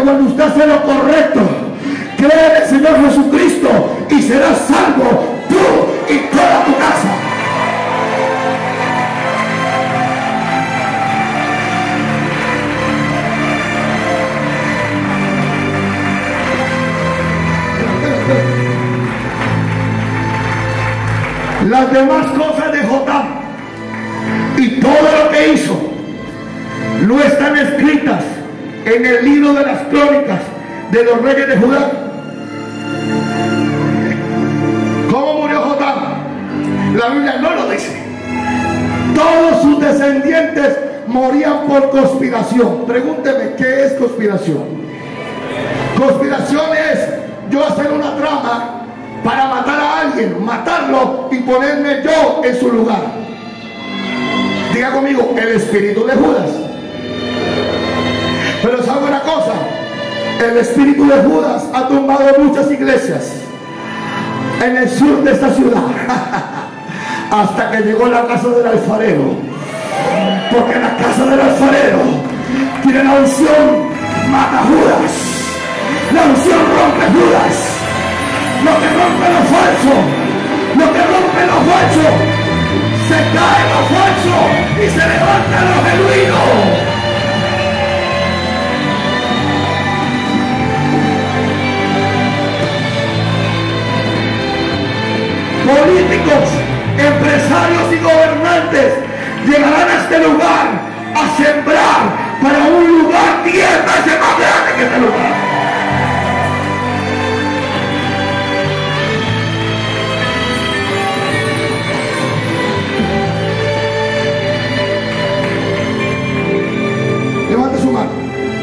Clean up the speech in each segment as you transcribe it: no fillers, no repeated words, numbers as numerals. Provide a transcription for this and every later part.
cuando usted hace lo correcto, cree en el Señor Jesucristo y serás salvo tú y toda tu casa. Las demás cosas de Jotam y todo lo que hizo no están escritas en el libro de las crónicas de los reyes de Judá. ¿Cómo murió Jotam? La Biblia no lo dice. Todos sus descendientes morían por conspiración. Pregúnteme, ¿qué es conspiración? Conspiración es yo hacer una trama para matar a alguien, matarlo y ponerme yo en su lugar. Diga conmigo, el espíritu de Judas. Pero sabe una cosa, el espíritu de Judas ha tumbado muchas iglesias en el sur de esta ciudad hasta que llegó la casa del alfarero, porque la casa del alfarero tiene la unción, mata a Judas, la unción rompe Judas. Lo que rompe lo falso, lo que rompe lo falso, se cae lo falso y se levanta lo genuino. Políticos, empresarios y gobernantes llegarán a este lugar a sembrar para un lugar 10 veces más grande que este lugar. Levante su mano.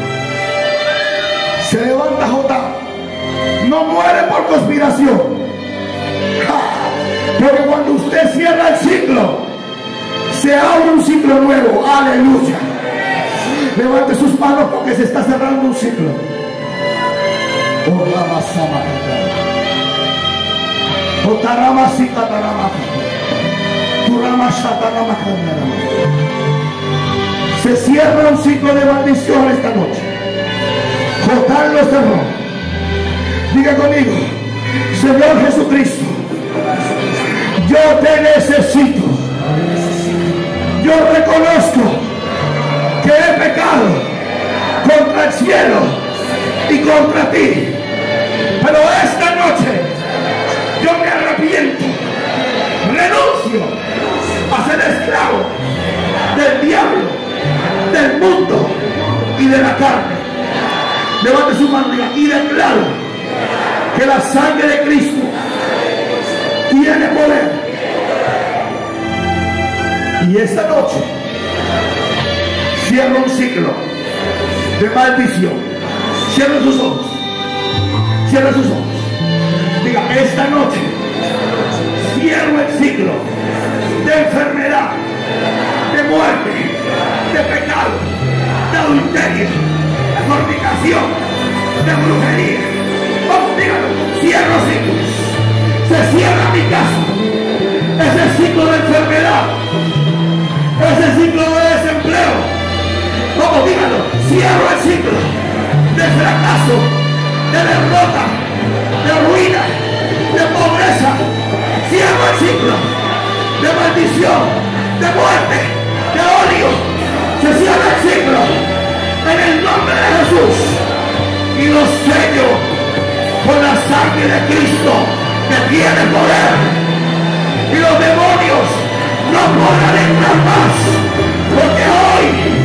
Se levanta Jotam. No muere por conspiración. Porque cuando usted cierra el ciclo, se abre un ciclo nuevo. Aleluya. Levante sus manos porque se está cerrando un ciclo. Se cierra un ciclo de maldición esta noche. Jotam lo cerró. Diga conmigo, Señor Jesucristo, yo te necesito. Yo reconozco que he pecado contra el cielo y contra ti. Pero esta noche yo me arrepiento. Renuncio a ser esclavo del diablo, del mundo y de la carne. Levante su mano y declaro que la sangre de Cristo tiene poder. Y esta noche cierro un ciclo de maldición. Cierra sus ojos. Cierra sus ojos. Diga, esta noche cierro el ciclo de enfermedad, de muerte, de pecado, de adulterio, de fornicación, de brujería. Vamos, dígalo, cierro ciclos. Se cierra mi casa. Ese ciclo de enfermedad, ese ciclo de desempleo. Vamos, dígalo, cierro el ciclo de fracaso, de derrota, de ruina, de pobreza. Cierro el ciclo de maldición, de muerte, de odio. Se cierra el ciclo en el nombre de Jesús y lo sello con la sangre de Cristo que tiene poder. Y los demonios no podrán entrar más, porque hoy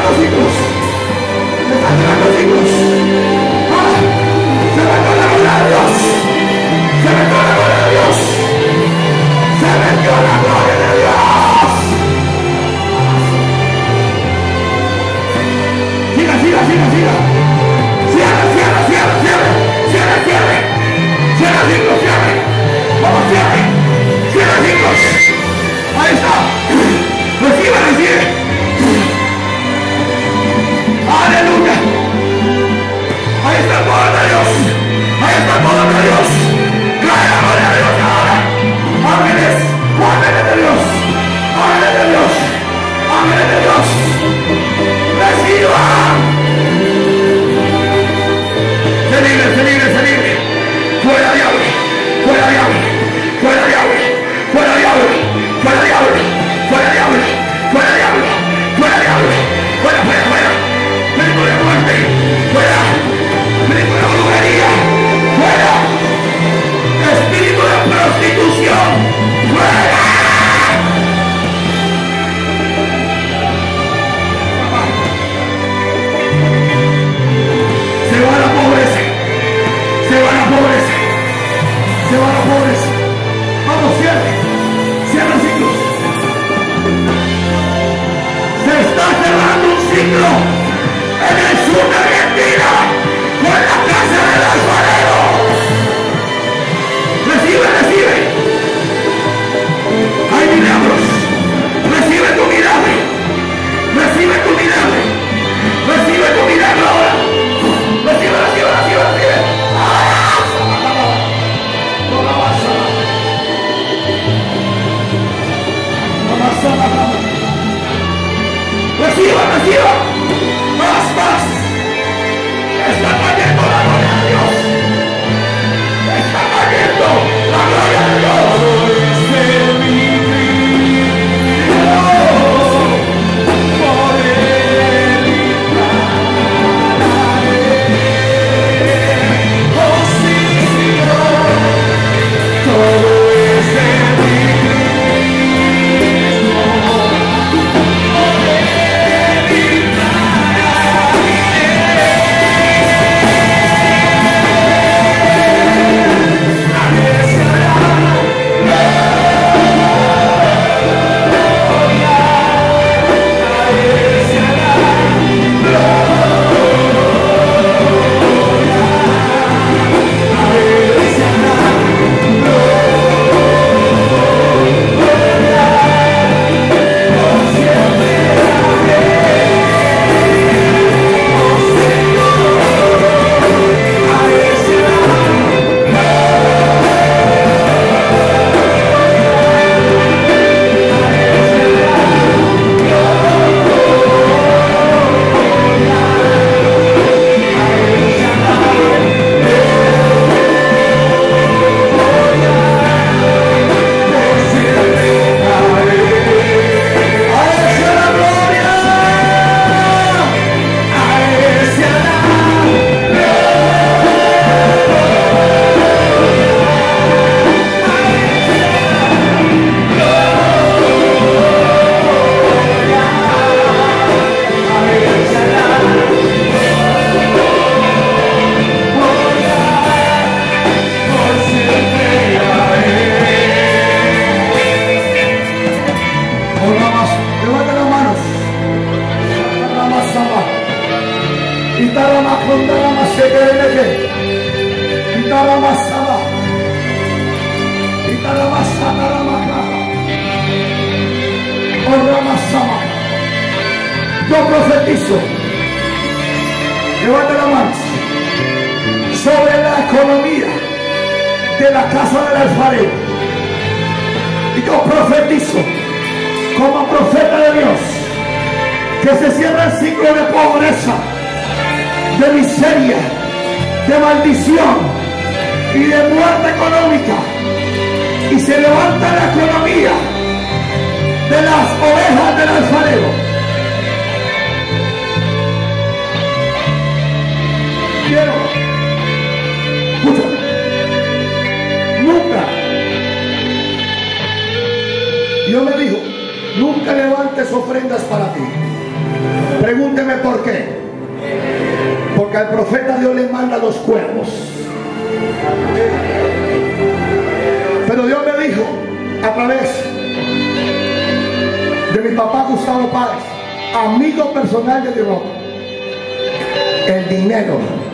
¡Se va con la gloria! Yo profetizo, levanta la mano, sobre la economía de la casa del alfarero. Y yo profetizo, como profeta de Dios, que se cierra el ciclo de pobreza, de miseria, de maldición y de muerte económica, y se levanta la economía de las ovejas del alfarero. Quiero, escúchame, nunca, Dios me dijo, nunca levantes ofrendas para ti. Pregúnteme por qué. Porque al profeta Dios le manda los cuervos. Pero Dios me dijo, a través de mi papá Gustavo Páez, amigo personal de Dios, el dinero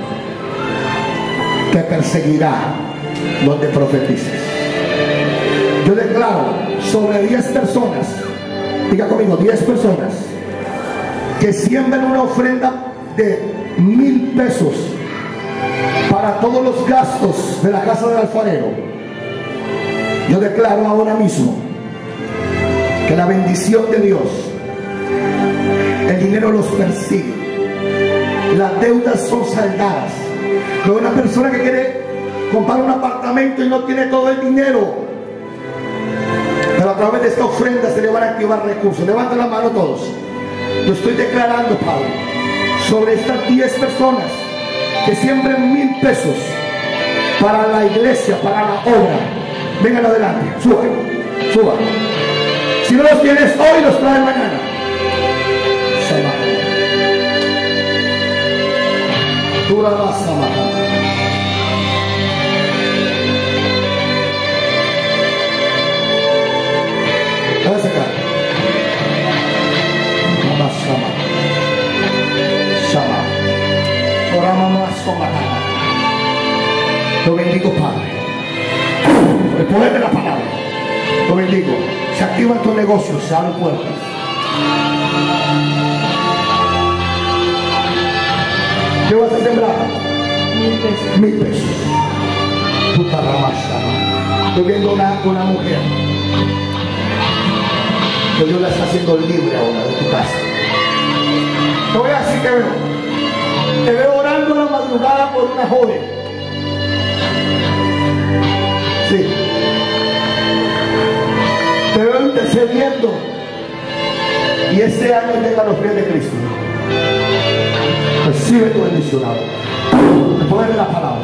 te perseguirá donde profetices. Yo declaro sobre 10 personas, diga conmigo, 10 personas que siembren una ofrenda de 1,000 pesos para todos los gastos de la casa del alfarero. Yo declaro ahora mismo que la bendición de Dios, el dinero los persigue, las deudas son saldadas. Pero una persona que quiere comprar un apartamento y no tiene todo el dinero, pero a través de esta ofrenda se le van a activar recursos. Levanten la mano todos. Lo estoy declarando, Padre, sobre estas 10 personas que siembren 1,000 pesos para la iglesia, para la obra. Vengan adelante, suban, suban. Si no los tienes hoy, los traen mañana. Tú la vas a matar. Váyase acá. Mamá Sama. Sama. Ora mamá Sama. Lo bendigo, Padre. Por el poder de la palabra. Lo bendigo. Se activan tus negocios, se abren puertas. ¿Qué vas a sembrar? 1,000 pesos. 1,000 pesos. Puta ramasa. Estoy viendo una mujer que Dios la está haciendo libre ahora de tu casa. Te voy a decir que veo. Te veo orando a la madrugada por una joven. Sí. Te veo intercediendo. Y este año llega a los pies de Cristo. Recibe tu bendición ahora. El poder de la palabra.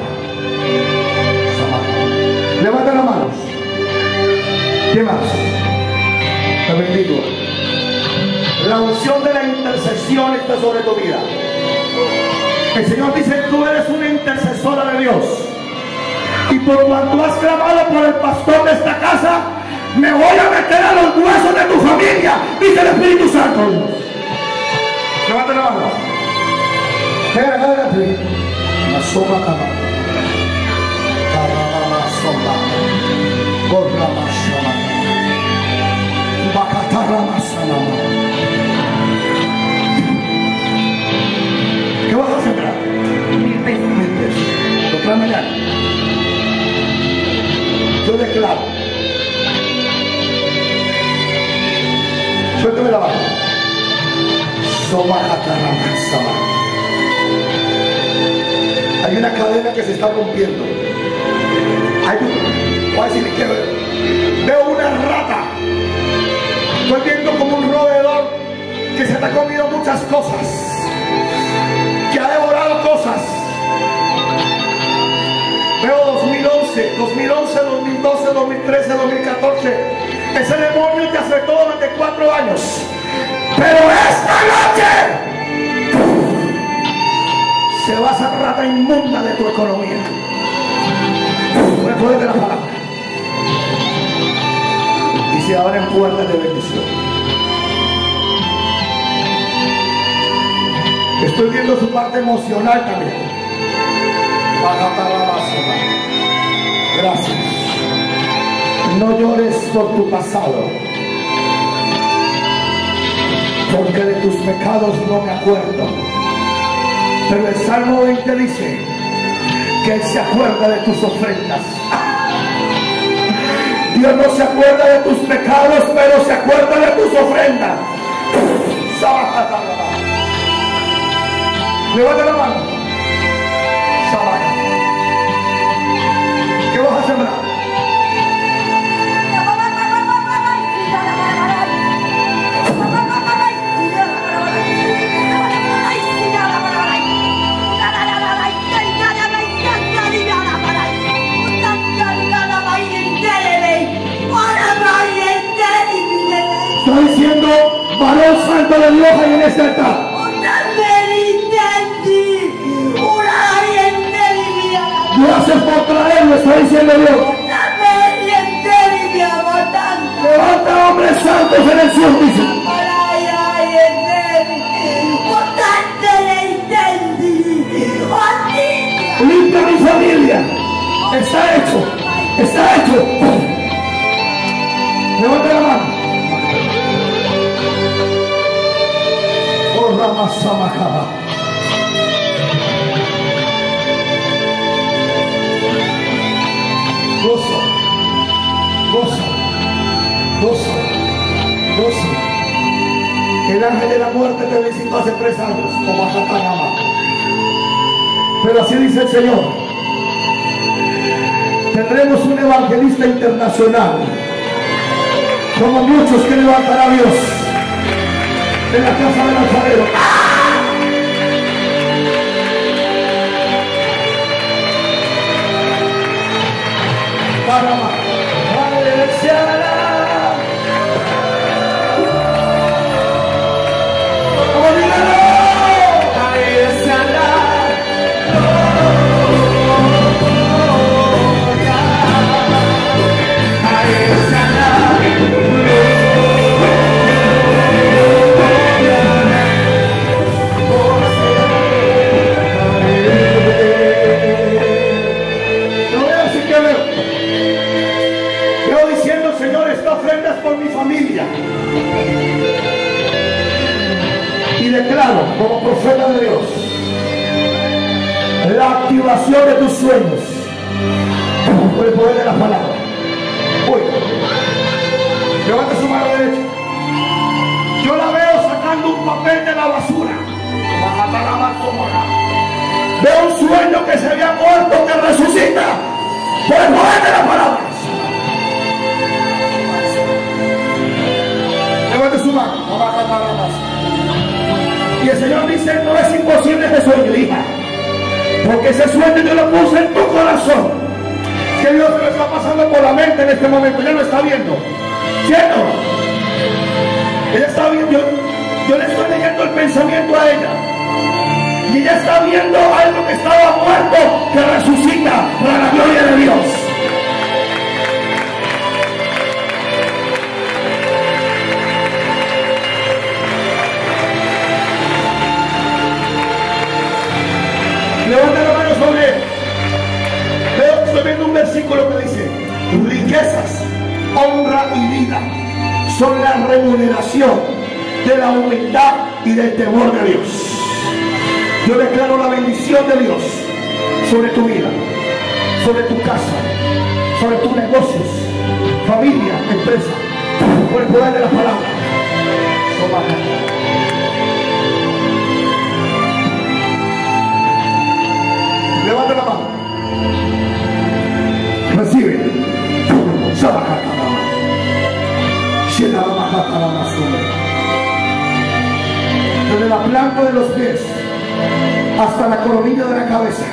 Levanta las manos. ¿Qué más? Te bendigo. La unción de la intercesión está sobre tu vida. El Señor dice: tú eres una intercesora de Dios. Y por cuanto has clamado por el pastor de esta casa, me voy a meter a los huesos de tu familia, dice el Espíritu Santo. Levanta la mano. Espérate. La sombra acaba. La sombra. Corra más sombra. Bacatarra más sombra. ¿Qué vas a sembrar? 1,000 pesos. 1,000 pesos. Lo trae mañana. Yo declaro. Suéltame la mano. Hay una cadena que se está rompiendo. Voy a decir que veo una rata. Estoy viendo como un roedor que se está comiendo muchas cosas, que ha devorado cosas. Veo 2011, 2012, 2013, 2014. Ese demonio te afectó durante 4 años. Pero esta noche se va esa rata inmunda de tu economía. Por el poder de la palabra. Y se abren puertas de bendición. Estoy viendo su parte emocional también. Gracias. No llores por tu pasado, porque de tus pecados no me acuerdo. Pero el Salmo 20 dice que Él se acuerda de tus ofrendas. Dios no se acuerda de tus pecados, pero se acuerda de tus ofrendas. Levanta la mano. ¿Qué vas a sembrar? Estoy diciendo varón santo de Dios ahí en este altar. Gracias por traerlo, está diciendo Dios. Levanta hombres santos en el cielo, dice. Limpia mi familia. Está hecho. Está hecho. Levanta la mano. Oh, Ramasamajaba. Gozo, gozo, gozo, gozo. El ángel de la muerte te visitó hace 3 años, como a Satanás. Pero así dice el Señor. Tendremos un evangelista internacional, como muchos que levantará Dios en la casa del alfarero. Y declaro como profeta de Dios la activación de tus sueños por el poder de la palabra. Uy, levanta su mano derecha. Yo la veo sacando un papel de la basura. Veo un sueño que se había muerto, que resucita por el poder de la palabra. Levante su mano. Y el Señor dice: no es imposible ese sueño, hija, porque ese sueño yo lo puse en tu corazón. Que Dios se lo está pasando por la mente en este momento. Ya lo está viendo, ¿cierto? Ella está viendo. Yo le estoy leyendo el pensamiento a ella, y ella está viendo algo que estaba muerto, que resucita para la gloria de Dios. Levanta la mano sobre él. Estoy viendo un versículo que dice: riquezas, honra y vida son la remuneración de la humildad y del temor de Dios. Yo declaro la bendición de Dios sobre tu vida, sobre tu casa, sobre tus negocios, familia, empresa, por el poder de la palabra. Levanta la mano. Recibe. Desde la planta de los pies hasta la coronilla de la cabeza,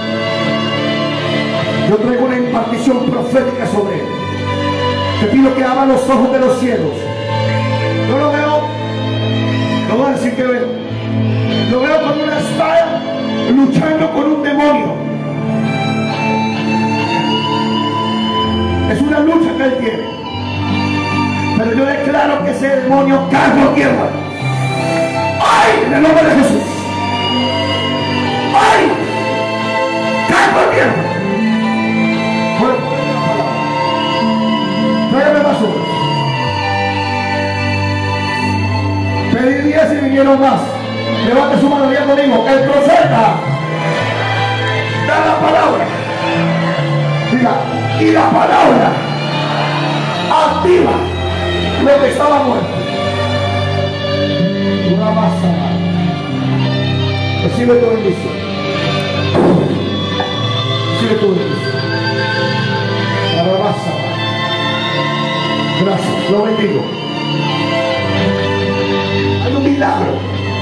yo traigo una impartición profética sobre él. Te pido que abra los ojos de los cielos. Yo lo veo, no voy a decir que veo, lo veo con una espada luchando con un demonio. Es una lucha que él tiene, pero yo declaro que ese demonio cae por tierra. ¡Ay! En el nombre de Jesús. ¡Ay! ¡Cae corriendo. Tráigame basura. Pedí 10 y vinieron más. Levante su mano, diga conmigo. El profeta da la palabra. Diga, y la palabra activa lo que estaba muerto. Una masa. Recibe tu bendición. Recibe tu bendición. La masa. Gracias, lo bendigo. Hay un milagro.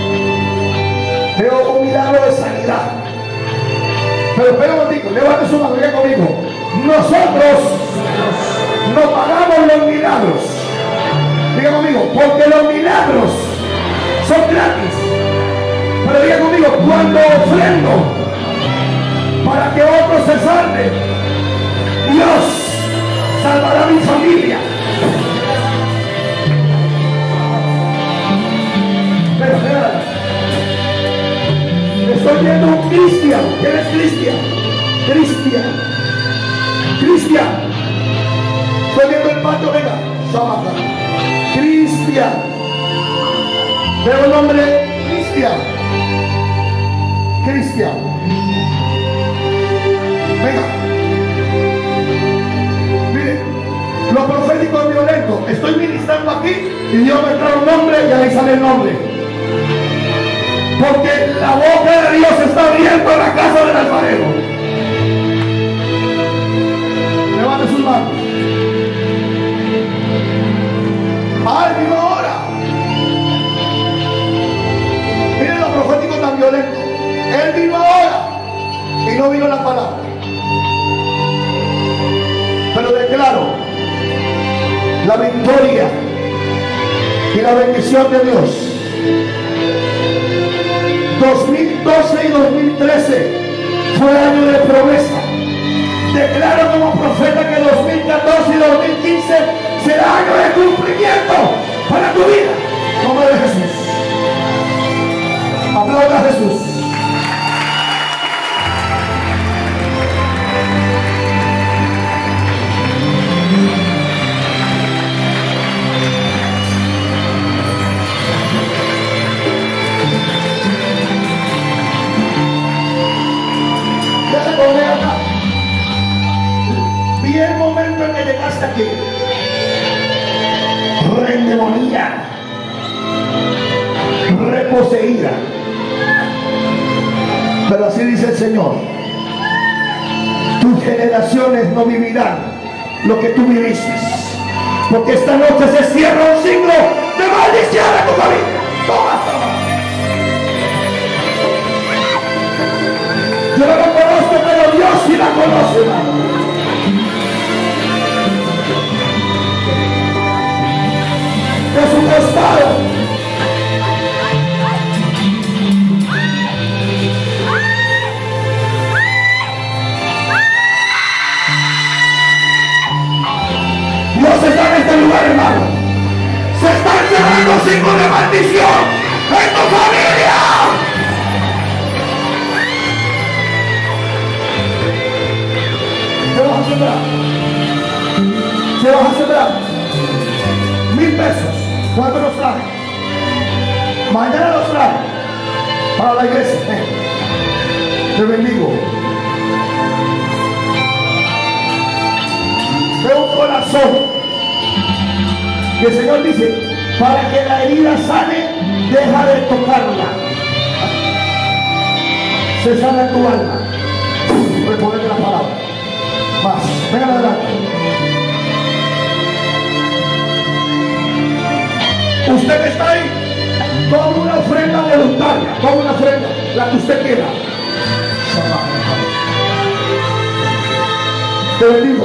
Veo un milagro de sanidad. Pero espera un momentico, levante su mano, diga conmigo. Nosotros no pagamos los milagros. Diga conmigo, porque los milagros son gratis. Pero diga conmigo, cuando ofrendo para que otros se salven, Dios salvará a mi familia. Espera. Estoy viendo un cristiano. ¿Quién es cristian? Cristian. Estoy viendo el patio, venga. Cristian. Veo el nombre Cristian. Venga. Mire, lo profético es violento. Estoy ministrando aquí y Dios me trae un nombre y ahí sale el nombre. Porque la boca de Dios está abriendo en la casa del alfarero. Levante sus manos. ¡Ay, vino ahora! Miren lo profético tan violento. Él vino ahora y no vino la palabra. Pero declaro la victoria y la bendición de Dios. 2012 y 2013 fue año de promesa. Declaro como profeta que 2014 y 2015 será año de cumplimiento para tu vida. En nombre de Jesús. Aplauda a Jesús. Vi el momento en que llegaste aquí, redemonía, reposeída. Pero así dice el Señor: tus generaciones no vivirán lo que tú viviste, porque esta noche se cierra un ciclo de maldición a tu familia. Toma. Yo no la conozco, pero Dios sí la conoce, hermano. De su costado. Dios está en este lugar, hermano. Se están cerrando ciclos de maldición en tu familia. Se vas a sembrar 1,000 pesos. ¿Cuánto nos trae? Mañana los trae para la iglesia. Te bendigo. Veo un corazón y el Señor dice: para que la herida sane, deja de tocarla. Se sana en tu alma. Respondete la palabra. Más, vengan adelante. Usted que está ahí, tome una ofrenda voluntaria, tome una ofrenda, la que usted quiera. Te bendigo.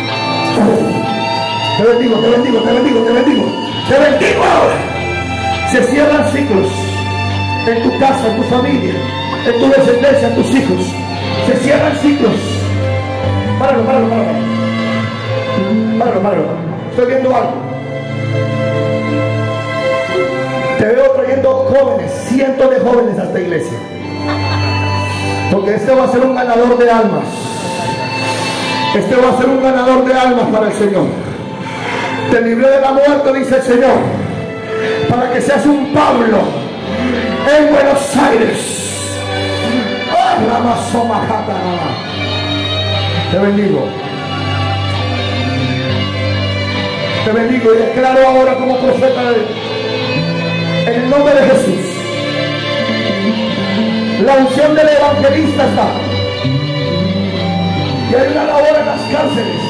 Te bendigo, te bendigo, te bendigo, te bendigo. Te bendigo ahora. Se cierran ciclos en tu casa, en tu familia, en tu descendencia, en tus hijos. Se cierran ciclos. Páralo. Estoy viendo algo. Te veo trayendo jóvenes, cientos de jóvenes a esta iglesia. Porque este va a ser un ganador de almas. Este va a ser un ganador de almas para el Señor. Te libré de la muerte, dice el Señor, para que seas un Pablo en Buenos Aires. Te bendigo. Te bendigo y declaro ahora como profeta en el nombre de Jesús. La unción del evangelista está. Y hay una labor en las cárceles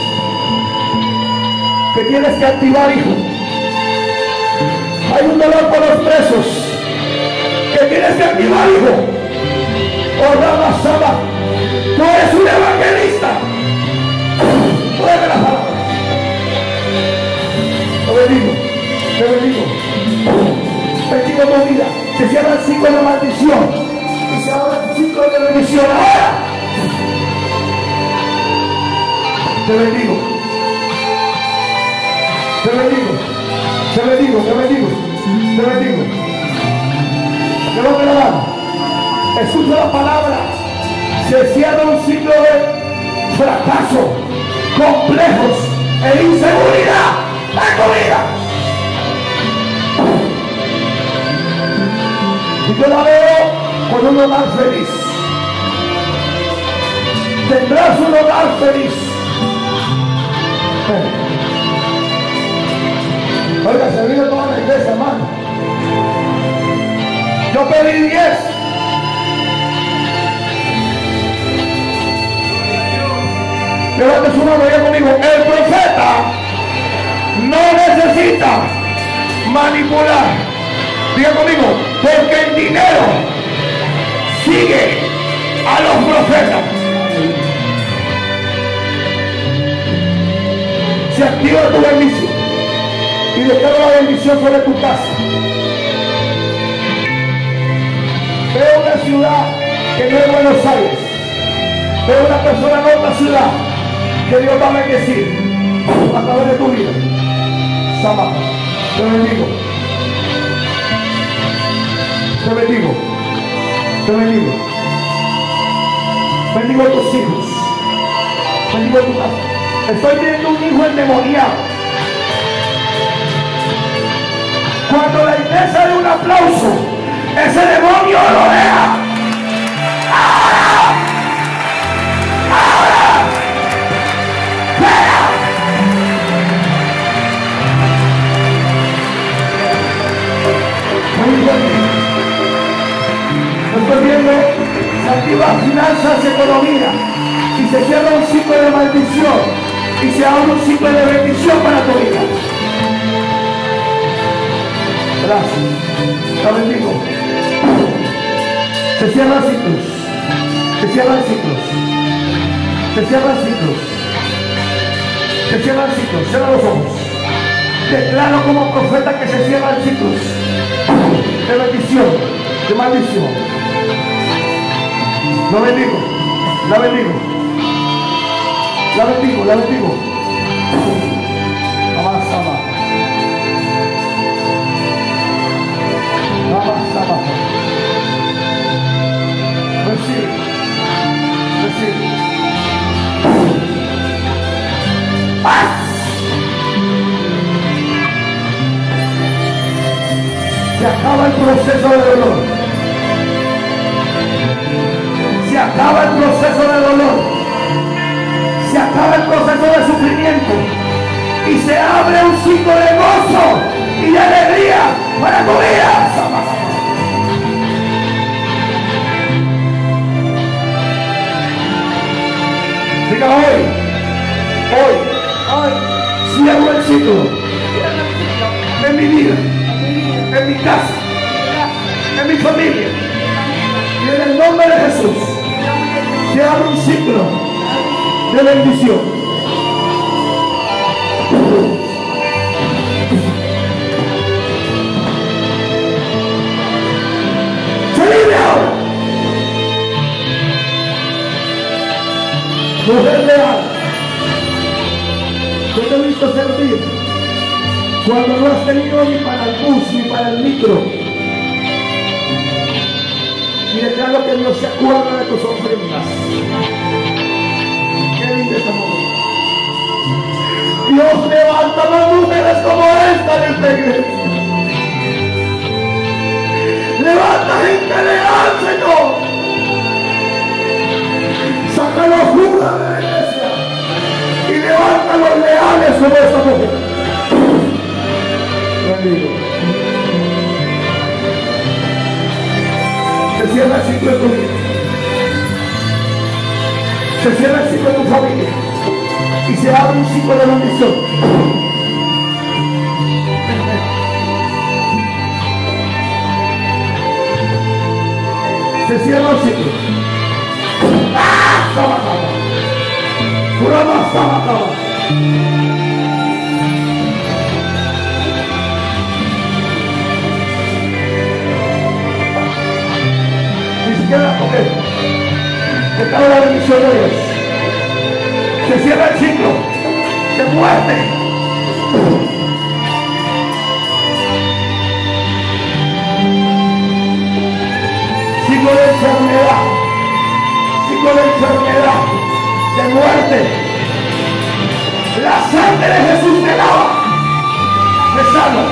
que tienes que activar, hijo. Hay un dolor por los presos que tienes que activar, hijo. Oh, Rama Saba, tú eres un evangelista. Mueve las palabras. Te bendigo, te bendigo. Bendigo tu vida. Se cierra el ciclo de maldición y se abre el ciclo de bendición ahora. Te bendigo. Te bendigo. Te bendigo, te bendigo. Te bendigo. Te lo grabamos. Escucha la palabra. Se cierra un ciclo de fracaso, complejos e inseguridad en tu vida. Y yo la veo con un hogar feliz. Tendrás un hogar feliz. Oiga, se vive toda la iglesia, hermano. Yo pedí 10. Levante su mano y diga conmigo: el profeta no necesita manipular. Diga conmigo: porque el dinero sigue a los profetas. Se activa tu bendición y declaro la bendición sobre tu casa. Veo una ciudad que no es Buenos Aires. Veo una persona en otra ciudad que Dios va a bendecir a través de tu vida. Sama, te bendigo. Te bendigo. Te bendigo. Bendigo a tus hijos. Bendigo a tu casa. Estoy viendo un hijo endemoniado. Cuando la iglesia dé un aplauso, ese demonio lo deja. ¡Ahora! ¡Ahora! ¡Espera! Muy bien. Estoy viendo, se activa finanzas, economía, y se cierra un ciclo de maldición y se abre un ciclo de bendición para tu vida. Gracias. Te bendigo. Se cierran ciclos. Se cierran ciclos. Se cierran ciclos. Se cierran ciclos. Cierra los ojos. Declaro como profeta que se cierran ciclos de bendición, de maldición. Lo bendigo. La bendigo. La bendigo. La bendigo. Avanza más. Recibe. Recibe. ¡Paz! Se acaba el proceso de dolor. Se acaba el proceso de dolor. Se acaba el proceso de sufrimiento. Y se abre un ciclo de gozo y de alegría para tu vida. Diga hoy, cierro el ciclo en mi vida, en mi casa, en mi familia. Y en el nombre de Jesús, se abre un ciclo de bendición. ¡Se libre ahora! Mujer leal, yo te he visto servir cuando no has tenido ni para el bus ni para el micro. Y declaro que Dios se acuerda de tus ofrendas. Qué lindo este momento. Dios levanta más mujeres como esta en esta iglesia. Levanta gente leal, Señor. Saca los judas de la iglesia y levanta los leales como esta mujer. Bendigo. Se cierra el ciclo de tu vida. Se cierra el ciclo de tu familia. Y se abre un ciclo de bendición. Se cierra el ciclo. ¡Ah! ¡Sabacaba! ¡Purama sabacaba! Ni siquiera comer. Se cae la bendición de Dios. Se cierra el ciclo de muerte. Ciclo de enfermedad. Ciclo de enfermedad. De muerte. La sangre de Jesús te lava. Te salva.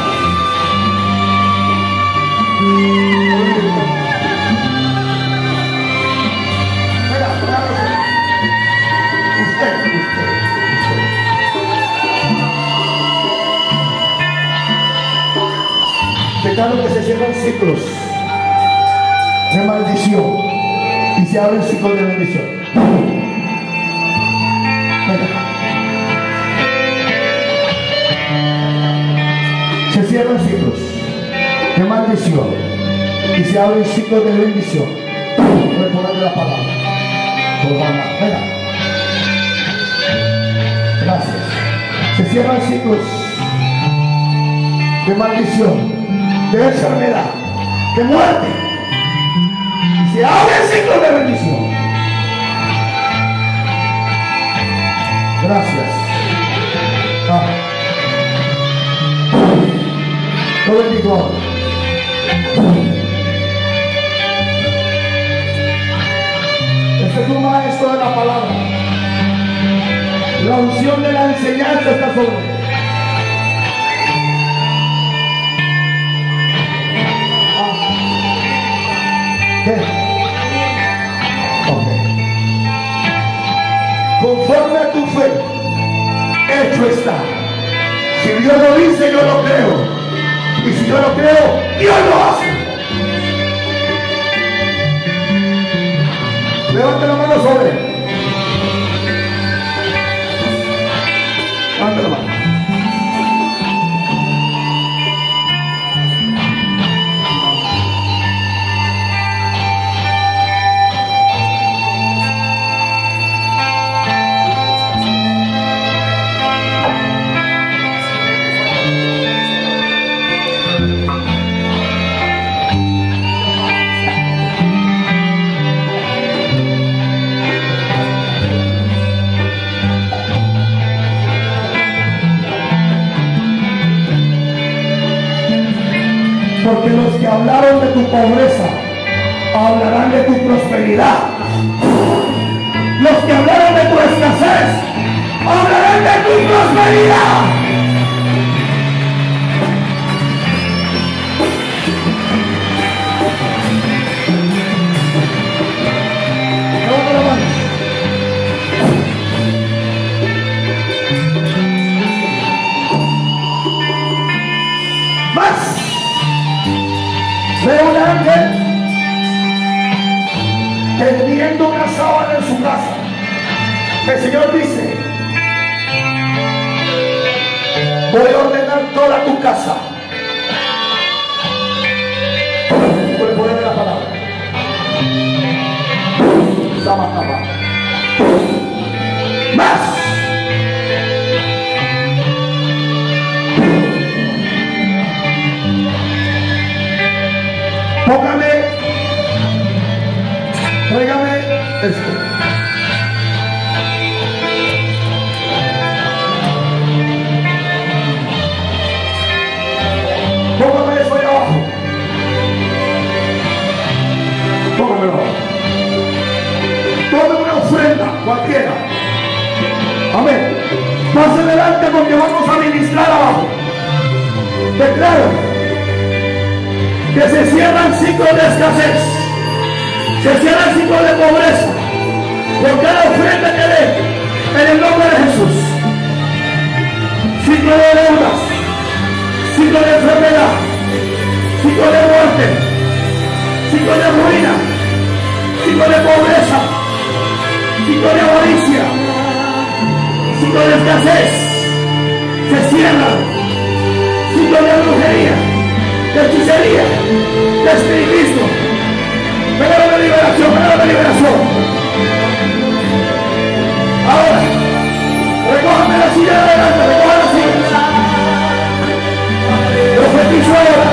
Declaro que se cierran ciclos de maldición y se abren ciclos de bendición. Se cierran ciclos de maldición y se abren ciclos de bendición. Por el poder de la palabra. Venga. Gracias. Se cierran ciclos de maldición, de enfermedad, de muerte, y se abre el ciclo de bendición. Gracias. Lo bendigo ahora. Este es un maestro de la palabra. La unción de la enseñanza está sobre él. Conforme a tu fe, hecho está. Si Dios lo dice, yo lo creo. Y si yo lo creo, Dios lo hace. Levante la mano sobre él. Levante la mano. Porque los que hablaron de tu pobreza hablarán de tu prosperidad. Los que hablaron de tu escasez hablarán de tu prosperidad. Levanta la mano. Más. Veo un ángel tendiendo una sábana en su casa. El Señor dice: voy a ordenar toda tu casa por el poder de la palabra. Más. Póngame, tráigame esto. Póngame eso ahí abajo. Póngame. Amén. Más adelante porque vamos a ministrar abajo. Declaro que se cierran ciclos de escasez, se cierran ciclos de pobreza por cada ofrenda que dé en el nombre de Jesús. Ciclo de deudas, ciclo de enfermedad, ciclo de muerte, ciclo de ruina, ciclo de pobreza, ciclo de avaricia, ciclo de escasez, se cierran. Ciclo de brujería, de hechicería, de espiritismo. Venga la liberación, venga la liberación. Ahora, recójame la silla de adelante, recoja la silla. Profetizo ahora.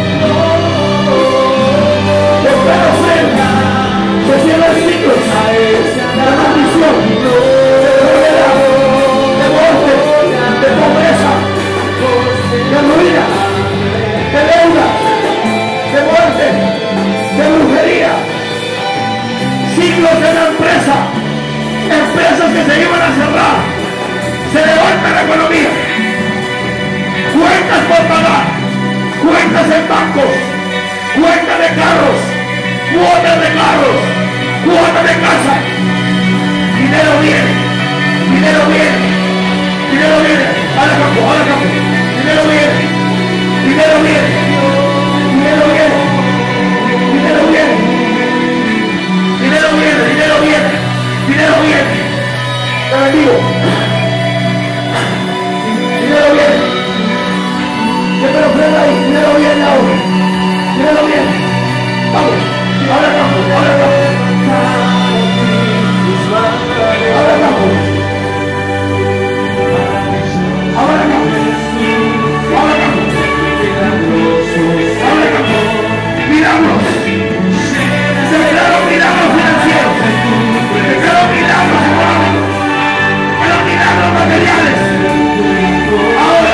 Declaro ofrenda. Se cierran ciclos de maldición, de enfermedad, de muerte, de pobreza, de ruina, de deuda, de muerte, de brujería, ciclos de la empresa, empresas que se iban a cerrar, se levanta la economía, cuentas por pagar, cuentas en bancos, cuentas de carros, cuotas de carros, cuotas de casa, dinero viene, dinero viene, dinero viene, a la campo, dinero viene, dinero viene, dinero viene, dinero viene, dinero viene, dinero viene, dinero viene, te bendigo, dinero viene, que te lo prenda ahí, dinero viene ahora, dinero viene, vamos, ahora campo, ahora campo, ahora campo, ahora campo. Milagros, se declaran milagros financieros, se declaran milagros económicos, pero milagros materiales. Ahora,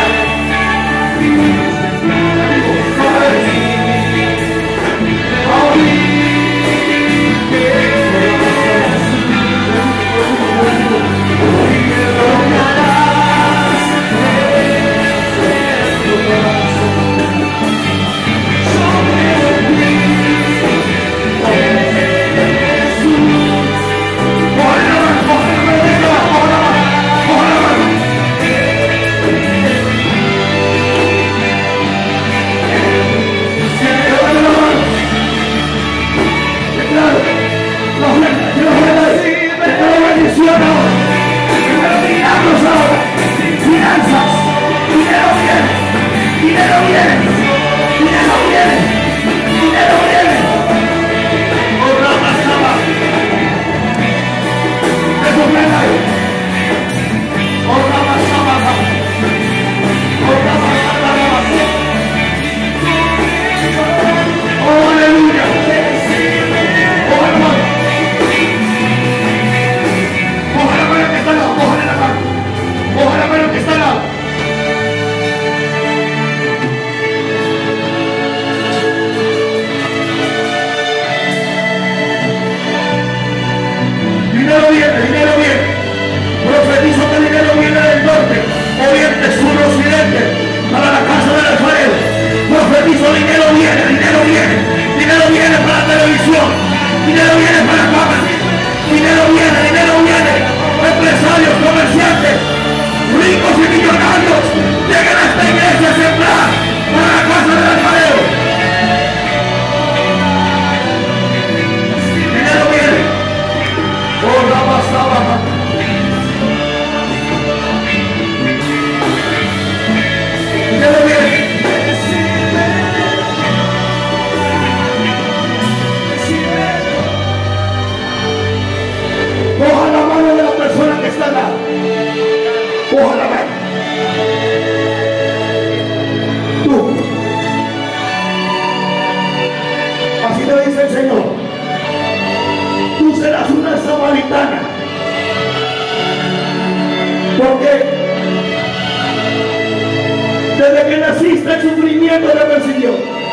Desde que naciste el sufrimiento te persiguió.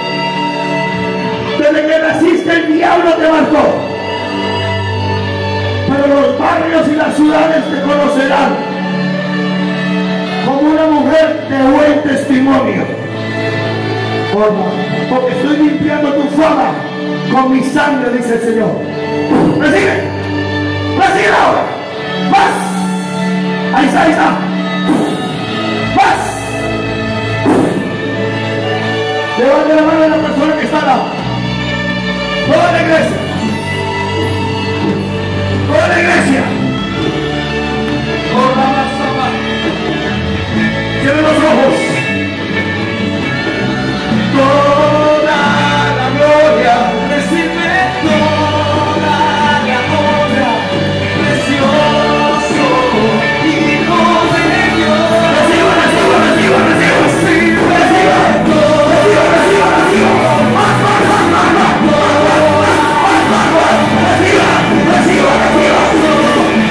Desde que naciste el diablo te marcó. Pero los barrios y las ciudades te conocerán Porque estoy limpiando tu fama con mi sangre, dice el Señor. Recibe. Recibe ahora. Más. Ahí está, ahí está. Más. Levante la mano de la persona que está al lado. Toda la iglesia. Toda la iglesia. Cierren los ojos. Toda la gloria, recibe toda la honra, precioso Hijo de Dios. Reciba, reciba, reciba, reciba, reciba, reciba, reciba, reciba, reciba, más, más, más, más, más, más, más, más, más, reciba, reciba, reciba.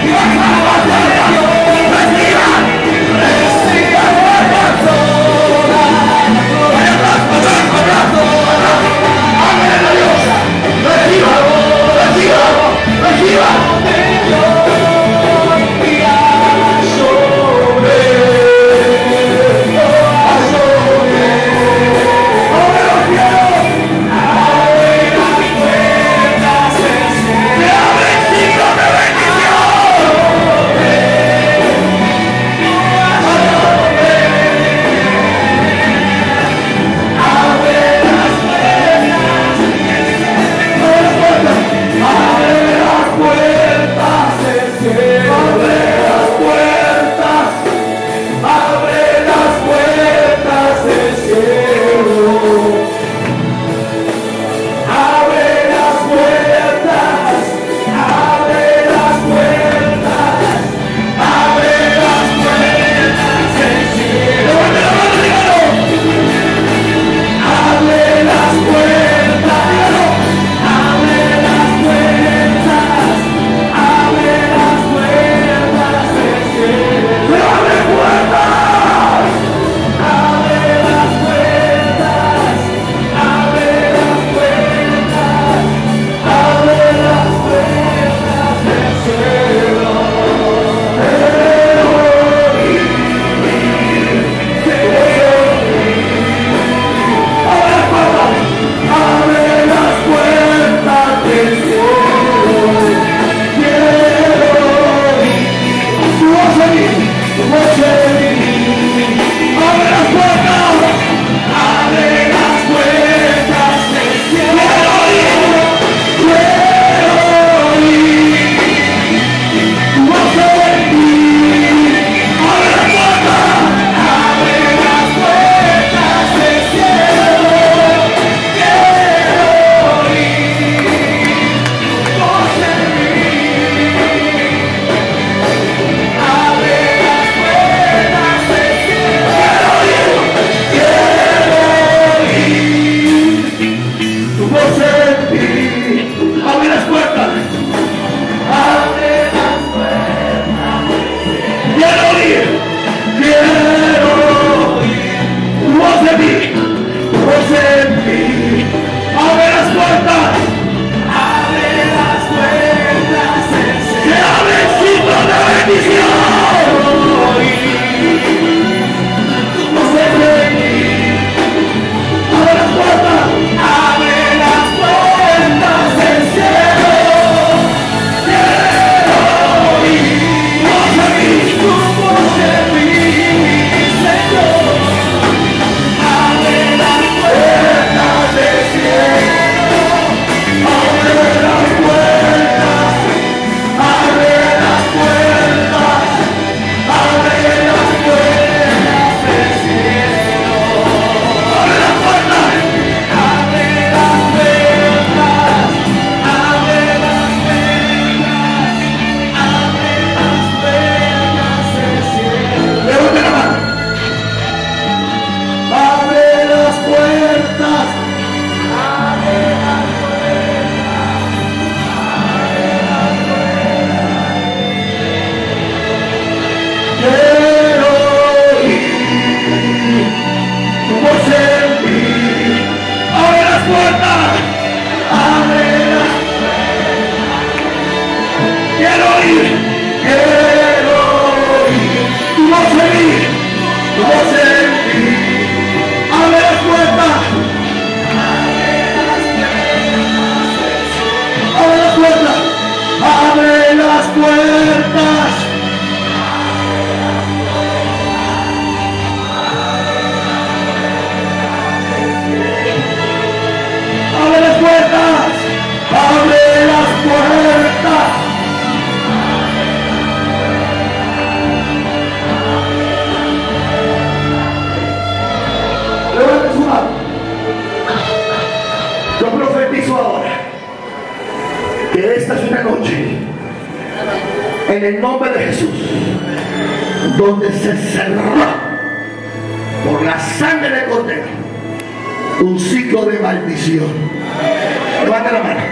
en el nombre de Jesús, donde se cerró por la sangre del Cordero un ciclo de maldición. Levanta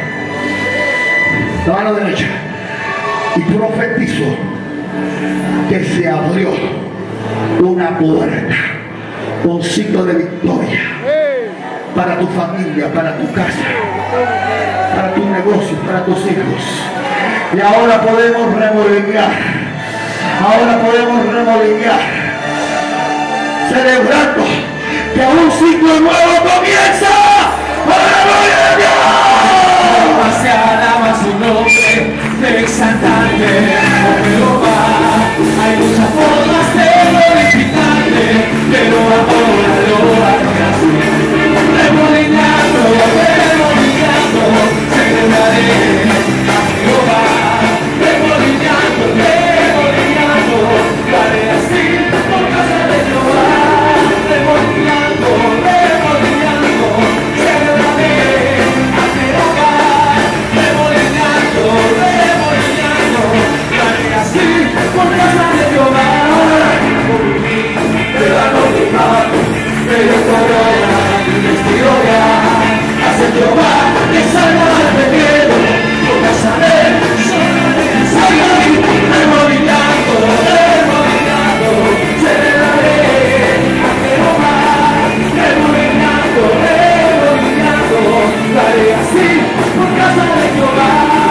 la mano derecha, y profetizo que se abrió una puerta, un ciclo de victoria para tu familia, para tu casa, para tus negocios, para tus hijos. Y ahora podemos remolinear, celebrando que un ciclo nuevo comienza. ¡Para la gloria de Dios! Se alaba su nombre, de exaltarte, Jehová. Hay muchas formas de glorificarte, pero ahora lo haré así. Remolinando, celebraré a Jehová. Remolinando, lo haré así por casa de Jehová. Remolinando, celebraré a Jehová. Remolinando, lo haré así por casa de Jehová. Te da glorificado, pero corona y historia. Hace Jehová que salga al pequeño, por casa de salga remolinando, celebraré a Jehová. Remolinando, lo haré así por casa de Jehová.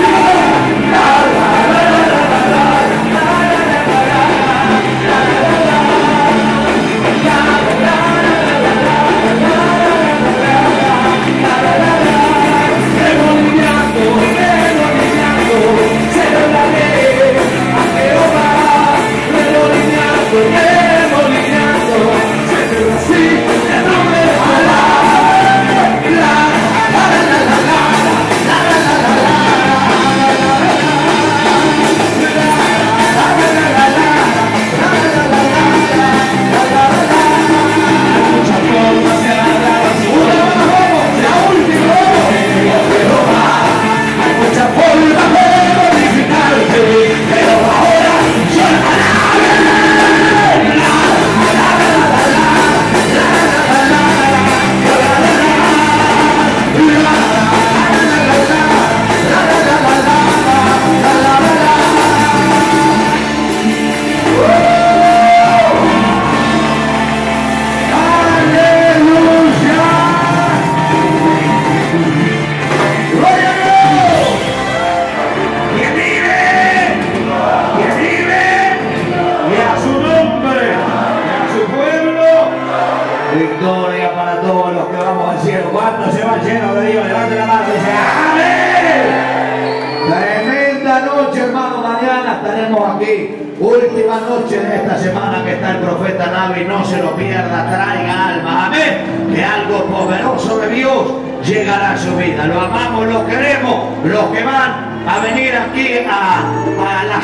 Victoria para todos los que vamos al cielo. ¿Cuántos se van llenos de Dios? Levante la mano y dice ¡amén! Tremenda noche, hermano. Mañana estaremos aquí. Última noche de esta semana que está el profeta Navi. No se lo pierda, traiga alma. Amén. Que algo poderoso de Dios llegará a su vida. Lo amamos, lo queremos. Los que van a venir aquí a la